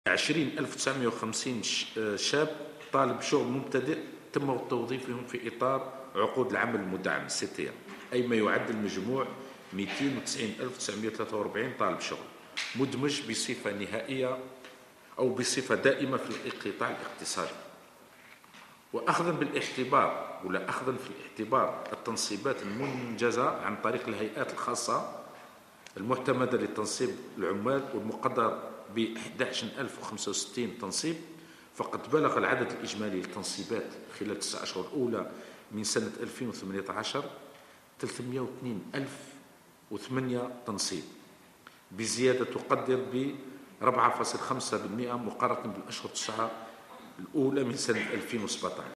20,950 شاب طالب شغل مبتدئ تم توظيفهم في إطار عقود العمل المدعم CTM، أي ما يعادل مجموع 290,943 طالب شغل مدمج بصفة نهائية أو بصفة دائمة في القطاع الاقتصادي. وأخذا في الاعتبار التنصيبات المنجزة عن طريق الهيئات الخاصة المعتمدة لتنصيب العمال والمقدر ب 11,065 تنصيب، فقد بلغ العدد الإجمالي للتنصيبات خلال 9 أشهر الأولى من سنة 2018 302,008 تنصيب، بزيادة تقدر ب 4.5% مقارنة بالأشهر 9 الأولى من سنة 2017.